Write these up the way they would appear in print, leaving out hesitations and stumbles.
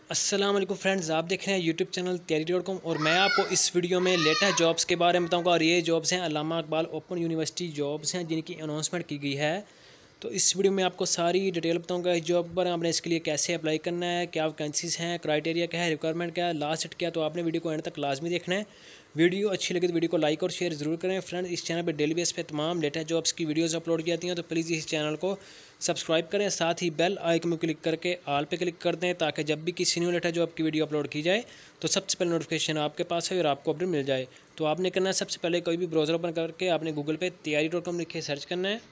अस्सलाम वालेकुम फ्रेंड्स, आप देख रहे हैं यूट्यूब चैनल तैयारी.com और मैं आपको इस वीडियो में लेटेस्ट जॉब्स के बारे में बताऊंगा। और ये जॉब्स हैं Allama Iqbal open university jobs हैं जिनकी अनाउंसमेंट की गई है। तो इस वीडियो में आपको सारी डिटेल बताऊंगा इस जॉब पर। आपने इसके लिए कैसे अप्लाई करना है, क्या वैकेंसीज हैं, क्राइटेरिया क्या है, रिक्वायरमेंट क्या है, लास्ट डेट क्या है। तो आपने वीडियो को एंड तक लाजमी देखना है। वीडियो अच्छी लगे तो वीडियो को लाइक और शेयर ज़रूर करें। फ्रेंड्स, इस चैनल पर डेली बेस पे तमाम लेटेस्ट जॉब्स की वीडियोज़ अपलोड की जाती हैं, तो प्लीज़ इस चैनल को सब्सक्राइब करें। साथ ही बेल आइकन में क्लिक करके ऑल पे क्लिक कर दें ताकि जब भी किसी न्यू लेटेस्ट जॉब की वीडियो अपलोड की जाए तो सबसे पहले नोटिफिकेशन आपके पास है और आपको अपडेट मिल जाए। तो आपने करना है, सबसे पहले कोई भी ब्राउज़र ओपन करके आपने गूगल पे तैयारी.com लिख के सर्च करना है,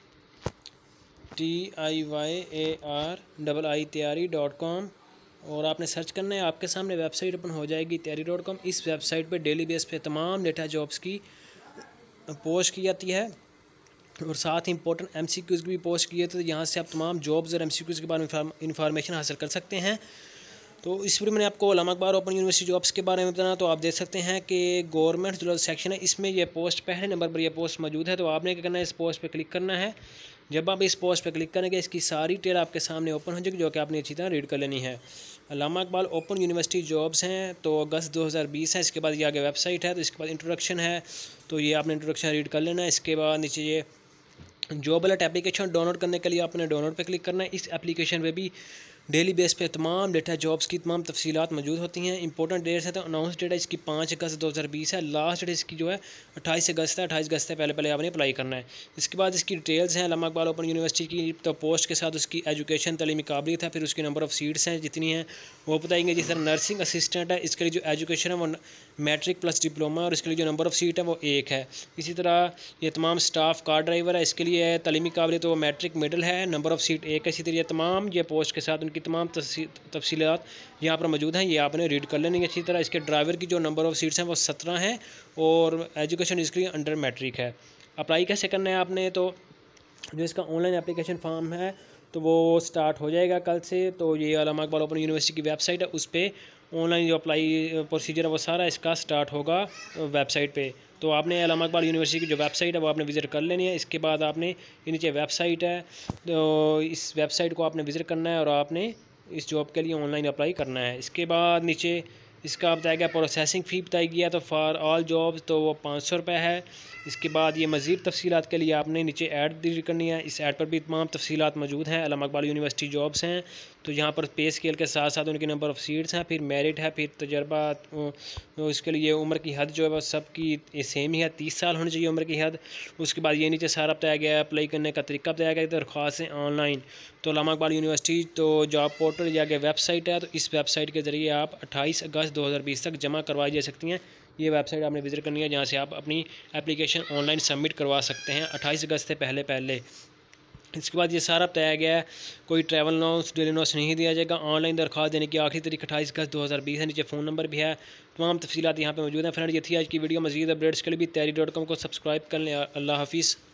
TIYARII तैयारी.com, और आपने सर्च करना है। आपके सामने वेबसाइट ओपन हो जाएगी तैयारी.com। इस वेबसाइट पे डेली बेस पे तमाम लेटेस्ट जॉब्स की पोस्ट की जाती है और साथ ही इंपॉर्टेंट MCQs की भी पोस्ट की है। तो यहाँ से आप तमाम जॉब्स और MCQs के बारे में इंफॉर्मेशन हासिल कर सकते हैं। तो इस वीडियो में आपको Allama Iqbal open university jobs के बारे में बताना। तो आप देख सकते हैं कि गवर्नमेंट जो सेक्शन है इसमें ये पोस्ट पहले नंबर पर यह पोस्ट मौजूद है। तो आपने क्या करना है, इस पोस्ट पर क्लिक करना है। जब आप इस पोस्ट पर क्लिक करेंगे इसकी सारी डिटेल आपके सामने ओपन हो जाएगी, जो कि आपने अच्छी तरह रीड कर लेनी है। Allama Iqbal open university jobs हैं तो अगस्त 2020 है। इसके बाद ये आगे वेबसाइट है, तो इसके बाद इंट्रोडक्शन है, तो ये आपने इंट्रोडक्शन रीड कर लेना है। इसके बाद नीचे ये जॉब अलर्ट एप्लीकेशन डाउनलोड करने के लिए आपने डाउनलोड पे क्लिक करना है। इस एप्लीकेशन पे भी डेली बेस पे तमाम लेटेस्ट जॉब्स की तमाम तफसीलात मौजूद होती हैं। इंपॉर्टेंट डेट्स हैं, तो अनाउंस डेट है इसकी 5 अगस्त 2020 है। लास्ट डेट इसकी जो है 28 अगस्त है। 28 अगस्त से पहले आपने अप्लाई करना है। इसके बाद इसकी डिटेल्स हैं अल्लामा इकबाल ओपन यूनिवर्सिटी की, तो पोस्ट के साथ उसकी एजुकेशन तलीमी काबिलियत है, फिर उसकी नंबर ऑफ़ सीट्स हैं जितनी हैं वो बताएंगे। जिस तरह नर्सिंग असिस्टेंट है, इसके लिए जो एजुकेशन है वो मैट्रिक प्लस डिप्लोमा, और इसके लिए जो नंबर ऑफ़ सीट है वो 1 है। इसी तरह ये तमाम स्टाफ कार ड्राइवर है, इसके लिए तलीमी काबिलियत तो वो मैट्रिक मिडल है, नंबर ऑफ़ सीट 1 है। इसी तरह तमाम ये पोस्ट के साथ उनकी तमाम तफसीलात यहाँ पर मौजूद हैं, ये आपने रीड कर लेनी है अच्छी तरह। इसके ड्राइवर की जो नंबर ऑफ़ सीट्स हैं वो 17 हैं और एजुकेशन इसके लिए अंडर मैट्रिक है। अप्लाई कैसे करना है आपने, तो जो इसका ऑनलाइन एप्लीकेशन फॉर्म है तो वो स्टार्ट हो जाएगा कल से। तो ये अल्लामा इकबाल ओपन यूनिवर्सिटी की वेबसाइट है, उस पर ऑनलाइन जो अप्लाई प्रोसीजर है वो सारा इसका स्टार्ट होगा वेबसाइट पे। तो आपने अल्लामा इकबाल यूनिवर्सिटी की जो वेबसाइट है वो आपने विज़िट कर लेनी है। इसके बाद आपने ये नीचे वेबसाइट है, तो इस वेबसाइट को आपने विज़िट करना है और आपने इस जॉब के लिए ऑनलाइन अप्लाई करना है। इसके बाद नीचे इसका बताया गया प्रोसेसिंग फ़ी बताई गया, तो फॉर ऑल जॉब्स तो वो 500 रुपये है। इसके बाद ये मज़ीद तफसीलात के लिए आपने नीचे ऐड दी करनी है। इस ऐड पर भी तमाम तफसीलात मौजूद हैं। अल्लामा इकबाल यूनिवर्सिटी जॉब्स हैं, तो यहाँ पर पे स्केल के साथ साथ उनके नंबर ऑफ़ सीट्स हैं, फिर मेरिट है, फिर तजर्बा। तो इसके लिए उम्र की हद जो है वह सबकी सेम ही है, 30 साल होनी चाहिए उम्र की हद। उसके बाद ये नीचे सारा बताया गया है, अप्लाई करने का तरीका बताया गया है, दरख्वास्तें ऑनलाइन। तो अल्लामा इकबाल यूनिवर्सिटी तो जॉब पोर्टल या वेबसाइट है, तो इस वेबसाइट के ज़रिए आप 28 अगस्त 2020 तक जमा करवाई जा सकती हैं। ये वेबसाइट आपने विज़िट करनी है, जहाँ से आप अपनी एप्लीकेशन ऑनलाइन सबमिट करवा सकते हैं 28 अगस्त से पहले। इसके बाद ये सारा बताया गया है, कोई ट्रैवल नोट्स डेली नोट्स नहीं दिया जाएगा। ऑनलाइन दरख्वास्त देने की आखिरी तारीख 28 अगस्त 2020 है। नीचे फ़ोन नंबर भी है, तमाम तफसीलात यहाँ पे मौजूद हैं। फ्रेंड, ये थी आज की वीडियो। मज़ीद अपडेट्स के लिए भी तैयारी.com को सब्सक्राइब कर लें। अल्लाह हाफिज़।